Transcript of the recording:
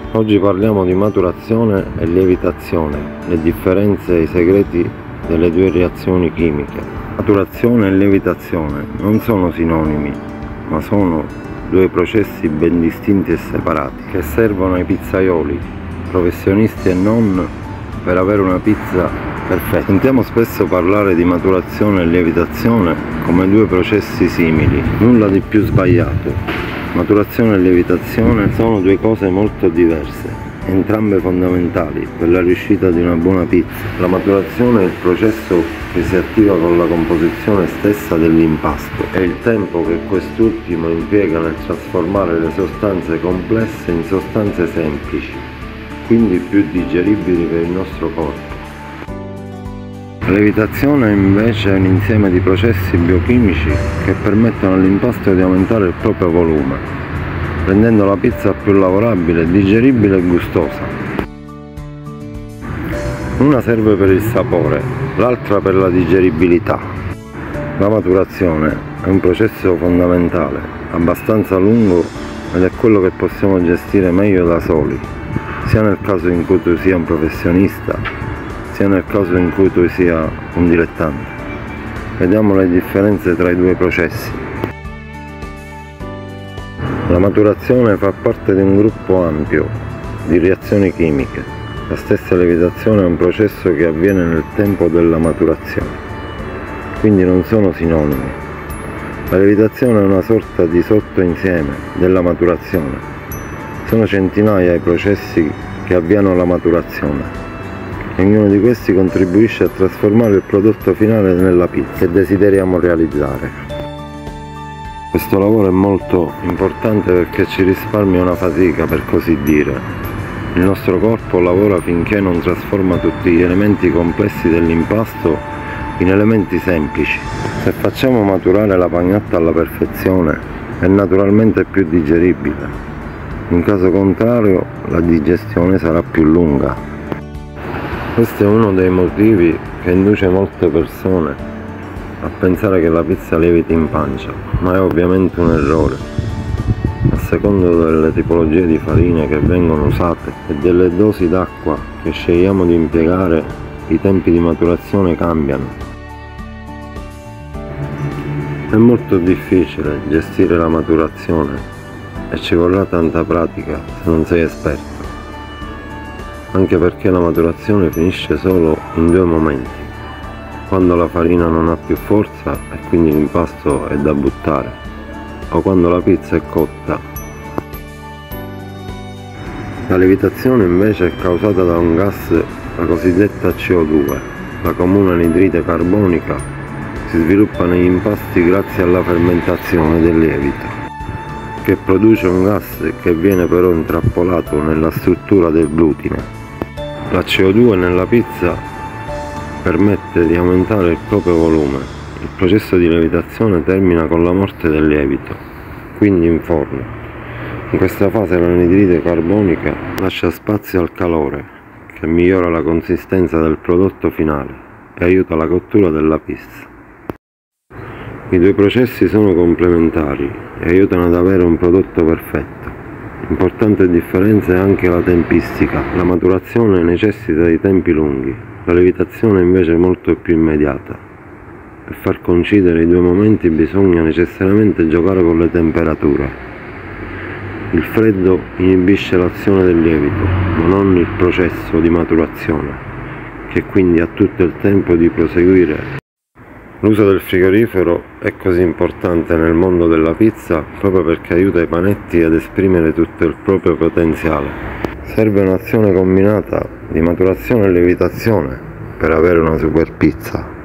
Oggi parliamo di maturazione e lievitazione, le differenze e i segreti delle due reazioni chimiche. Maturazione e lievitazione non sono sinonimi, ma sono due processi ben distinti e separati, che servono ai pizzaioli, professionisti e non, per avere una pizza perfetta. Sentiamo spesso parlare di maturazione e lievitazione come due processi simili, nulla di più sbagliato. Maturazione e lievitazione sono due cose molto diverse, entrambe fondamentali per la riuscita di una buona pizza. La maturazione è il processo che si attiva con la composizione stessa dell'impasto, è il tempo che quest'ultimo impiega nel trasformare le sostanze complesse in sostanze semplici, quindi più digeribili per il nostro corpo. La lievitazione invece è un insieme di processi biochimici che permettono all'impasto di aumentare il proprio volume, rendendo la pizza più lavorabile, digeribile e gustosa. Una serve per il sapore, l'altra per la digeribilità. La maturazione è un processo fondamentale, abbastanza lungo ed è quello che possiamo gestire meglio da soli, sia nel caso in cui tu sia un professionista, sia nel caso in cui tu sia un dilettante. Vediamo le differenze tra i due processi. La maturazione fa parte di un gruppo ampio di reazioni chimiche. La stessa lievitazione è un processo che avviene nel tempo della maturazione, quindi non sono sinonimi. La lievitazione è una sorta di sottoinsieme della maturazione. Sono centinaia i processi che avviano la maturazione. Ognuno di questi contribuisce a trasformare il prodotto finale nella pizza che desideriamo realizzare. Questo lavoro è molto importante perché ci risparmia una fatica, per così dire. Il nostro corpo lavora finché non trasforma tutti gli elementi complessi dell'impasto in elementi semplici. Se facciamo maturare la pagnotta alla perfezione, è naturalmente più digeribile. In caso contrario, la digestione sarà più lunga. Questo è uno dei motivi che induce molte persone a pensare che la pizza lieviti in pancia, ma è ovviamente un errore. A seconda delle tipologie di farine che vengono usate e delle dosi d'acqua che scegliamo di impiegare, i tempi di maturazione cambiano. È molto difficile gestire la maturazione e ci vorrà tanta pratica se non sei esperto. Anche perché la maturazione finisce solo in due momenti: quando la farina non ha più forza e quindi l'impasto è da buttare, o quando la pizza è cotta. La lievitazione invece è causata da un gas, la cosiddetta CO2, la comune anidride carbonica. Si sviluppa negli impasti grazie alla fermentazione del lievito, che produce un gas che viene però intrappolato nella struttura del glutine. La CO2 nella pizza permette di aumentare il proprio volume. Il processo di lievitazione termina con la morte del lievito, quindi in forno. In questa fase l'anidride carbonica lascia spazio al calore, che migliora la consistenza del prodotto finale e aiuta la cottura della pizza. I due processi sono complementari e aiutano ad avere un prodotto perfetto. Importante differenza è anche la tempistica. La maturazione necessita di tempi lunghi, la lievitazione invece è molto più immediata. Per far coincidere i due momenti bisogna necessariamente giocare con le temperature. Il freddo inibisce l'azione del lievito, ma non il processo di maturazione, che quindi ha tutto il tempo di proseguire. L'uso del frigorifero è così importante nel mondo della pizza proprio perché aiuta i panetti ad esprimere tutto il proprio potenziale. Serve un'azione combinata di maturazione e lievitazione per avere una super pizza.